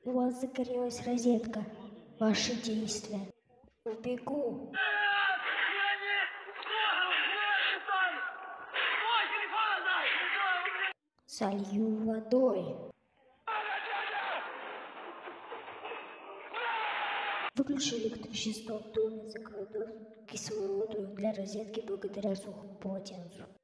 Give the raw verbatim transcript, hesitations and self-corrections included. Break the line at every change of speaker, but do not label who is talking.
У вас загорелась розетка. Ваши действия. Убегу. Солью водой. Выключи электричество в доме, закрой доступ к кислороду для розетки благодаря сухому полотенцу.